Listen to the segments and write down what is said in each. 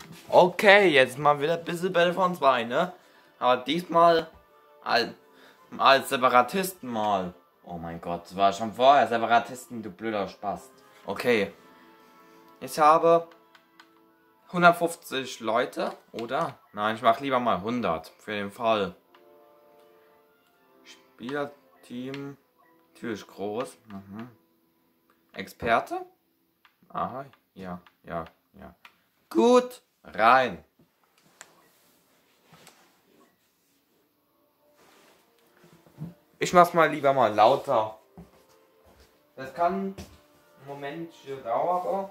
Okay, jetzt mal wieder ein bisschen Battlefront 2, ne? Aber diesmal als Separatisten mal. Oh mein Gott, das war schon vorher Separatisten, du blöder Spast. Okay. Ich habe 150 Leute, oder? Nein, ich mach lieber mal 100, für den Fall. Spielerteam, natürlich groß. Experte? Aha, ja. Gut, rein. Ich mach's mal lieber mal lauter. Das kann einen Moment dauern.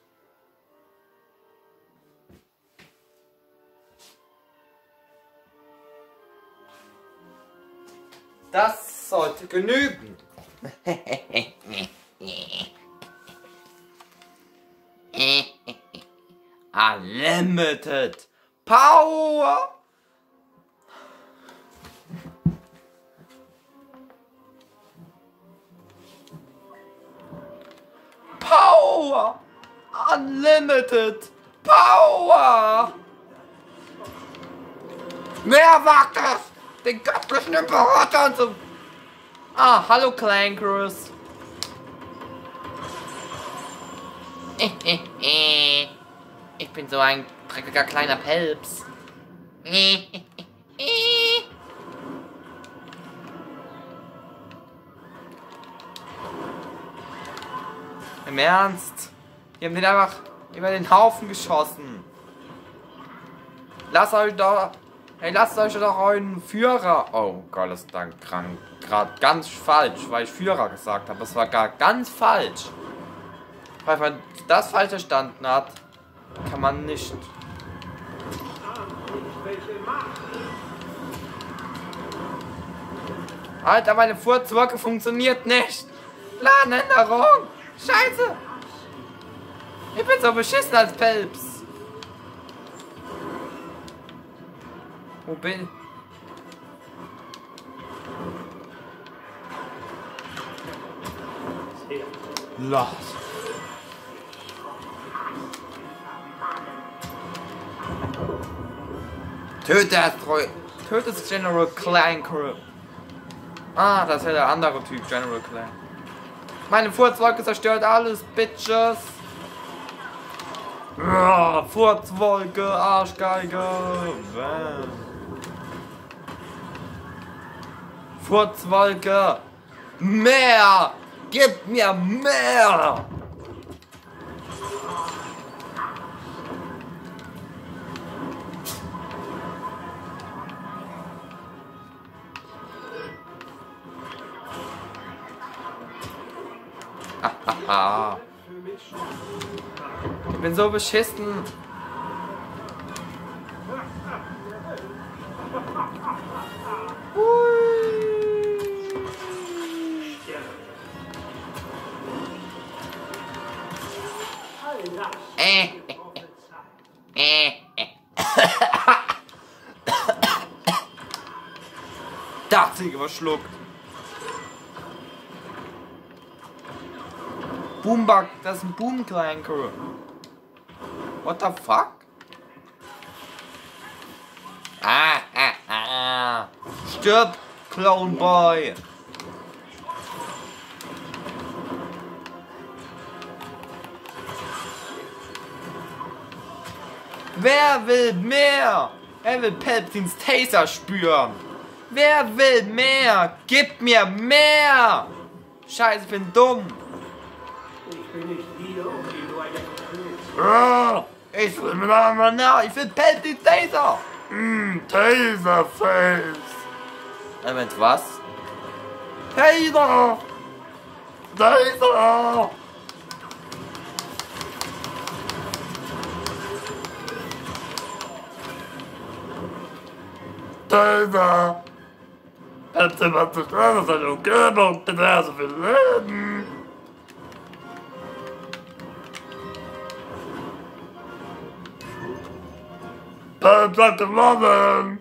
Das sollte genügen. Unlimited Power. Power. Unlimited Power. Wer wagt es, den göttlichen Imperator anzu... Ah, hallo Clankers. Ich bin so ein dreckiger kleiner Pelps. Im Ernst? Die haben den einfach über den Haufen geschossen. Lasst euch doch euren Führer... Oh Gott, das ist dann gerade ganz falsch, weil ich Führer gesagt habe. Das war gar ganz falsch. Weil man das falsch verstanden hat, kann man nicht. Alter, meine Furzwirke funktioniert nicht. Planänderung. Scheiße. Ich bin so beschissen als Pelps. Wo bin ich? Los. Tötet General Clank. Ah, das ist ja der andere Typ, General Clank. Meine Furzwolke zerstört alles, Bitches. Furzwolke, Arschgeige. Bam. Furzwolke. Mehr. Gib mir mehr. Ich bin so beschissen. Dachte ich überschluckt. Boombug, das ist ein Boomclanker. What the fuck? Stirb, Clone Boy. Wer will mehr? Wer will Palpatines Taser spüren? Wer will mehr? Gib mir mehr! Scheiße, ich bin dumm. Ich bin nicht hier, um die Leute Ich will Palpatines Taser! Taserface! Mit was? Taser! Taser! Taser! Hätte man zerstört seine Umgebung, diverse für Leben! Palps hat gewonnen!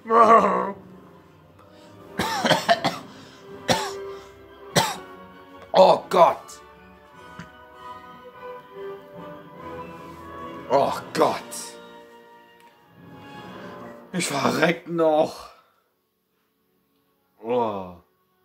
Oh Gott! Oh Gott! Ich verreck noch. Oh.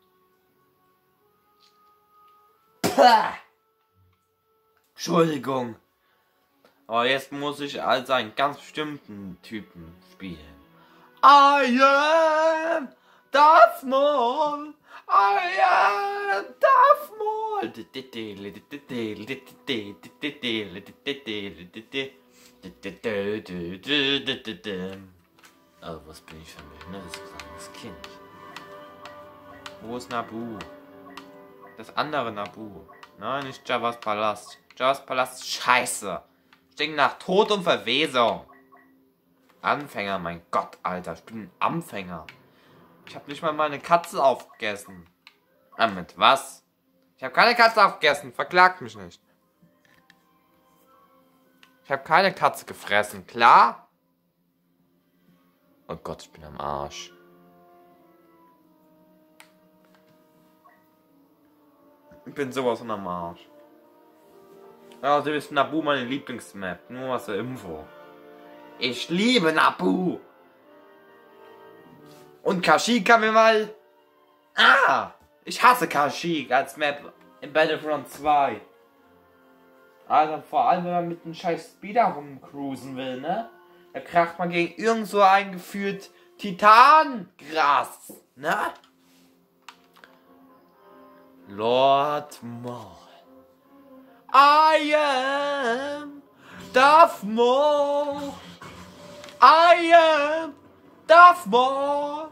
Pah. Entschuldigung. Aber jetzt muss ich als einen ganz bestimmten Typen spielen. I am Darth Maul. I am Darth Maul. Oh, was bin ich für ein behindertes kleines Kind? Wo ist Naboo? Das andere Naboo. Nein, nicht Javas Palast. Javas Palast ist scheiße. Stinkt nach Tod und Verwesung. Anfänger, mein Gott, Alter. Ich bin ein Anfänger. Ich habe nicht mal meine Katze aufgegessen. Mit was? Ich habe keine Katze aufgegessen. Verklagt mich nicht. Ich habe keine Katze gefressen. Klar? Oh Gott, ich bin am Arsch. Ich bin sowas von am Arsch. Ja, also ist Naboo meine Lieblingsmap. Nur was zur Info. Ich liebe Naboo. Und Kashyyyk kann mir mal... Ah! Ich hasse Kashyyyk als Map in Battlefront 2. Also vor allem, wenn man mit einem scheiß Speeder rumcruisen will, ne? Da kracht man gegen irgend so eingeführt Titangras, ne? Lord Maul. I am Darth Maul. I am Darth Maul.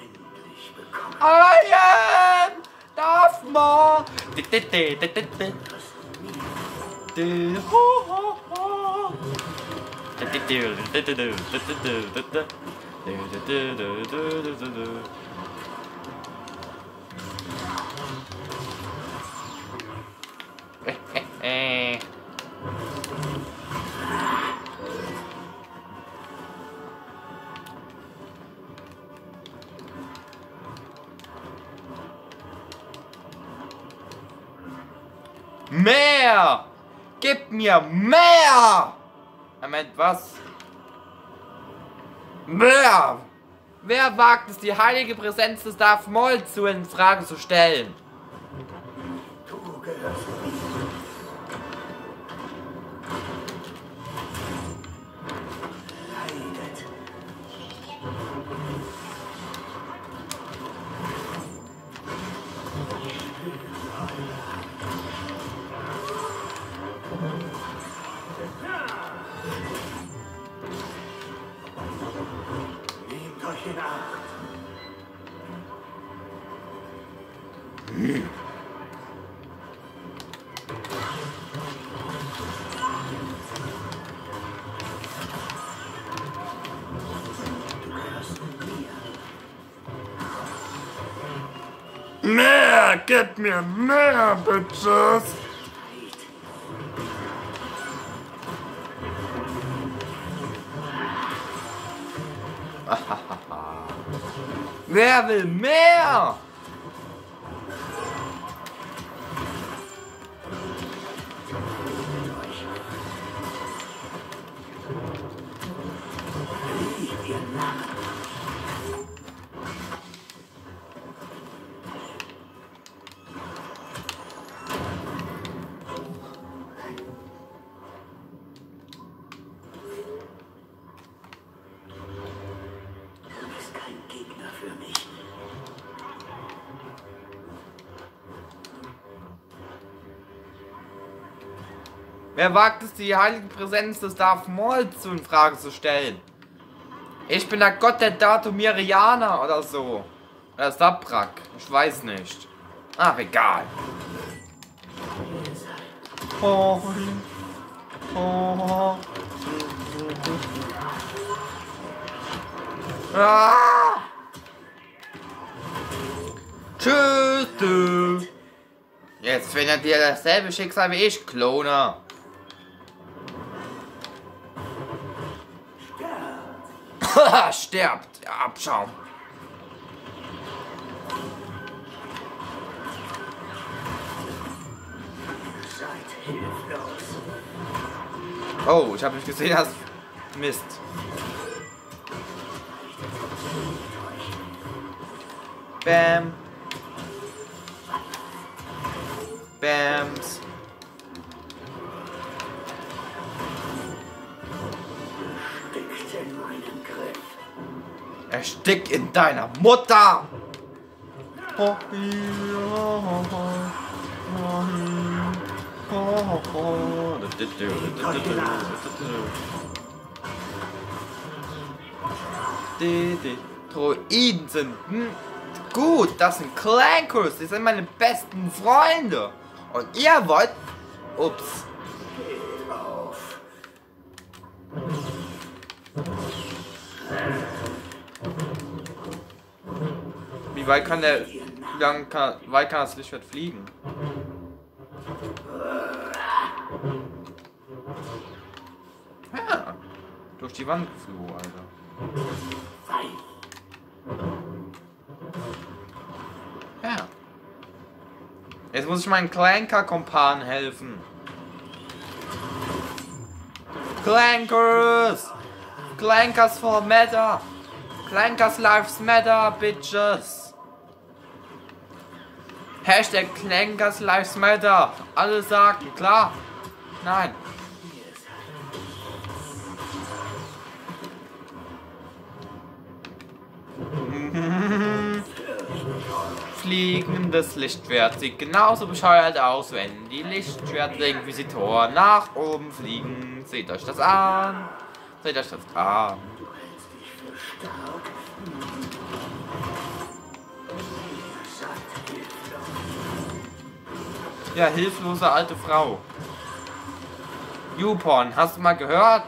I am Darth Maul. Mehr! Gib mir mehr! Moment, was? Mehr! Wer wagt es, die heilige Präsenz des Darth Maul in Frage zu stellen? Du gehörst mir. Leidet. Nehmt euch in Acht. Mehr! Gib mir mehr, Bitches! Wer will mehr? Wer wagt es, die heilige Präsenz des Darth Maul in Frage zu stellen? Ich bin der Gott der Datumirianer oder so. Oder Sabrak. Ich weiß nicht. Ach, egal. Oh. Oh. Ah. Tschüss, du. Jetzt findet ihr dasselbe Schicksal wie ich, Kloner. Sterbt, der Abschaum. Seid hilflos. Oh, ich habe nicht gesehen, dass... Mist. Bam. Bams. Erstickt in meinem Griff. Erstick in deiner Mutter! Die Droiden sind gut, das sind Clankers, die sind meine besten Freunde. Und ihr wollt... Ups. Geh auf. Wie weit kann der... Wie weit kann das Lichtschwert fliegen? Ja, durch die Wand geflogen, Alter. Fein. Ja. Jetzt muss ich meinen Clanker-Kumpan helfen. Clankers! Clankers for Matter! Clankers Lives Matter, bitches! Hashtag Clankers Lives Matter! Alle sagen, klar? Nein. Fliegendes Lichtschwert sieht genauso bescheuert aus, wenn die Lichtschwertinquisitoren nach oben fliegen. Seht euch das an. Seht euch das an. Du hältst dich für stark. Satt hilflos. Ja, hilflose alte Frau. YouPorn, hast du mal gehört?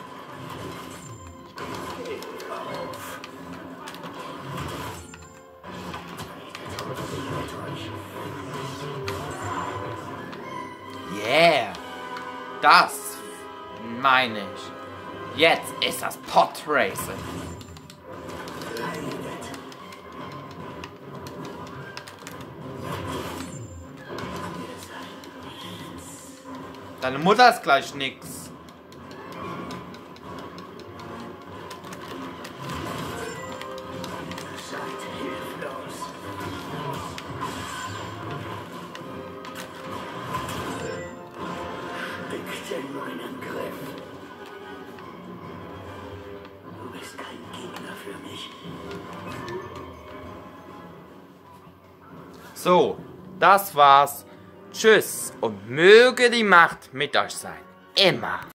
Geh auf. Yeah. Das meine ich. Jetzt ist das Podracing. Deine Mutter ist gleich nix. Seid hilflos. Steckt in meinem Griff. Du bist kein Gegner für mich. So, das war's. Tschüss und möge die Macht mit euch sein. Immer.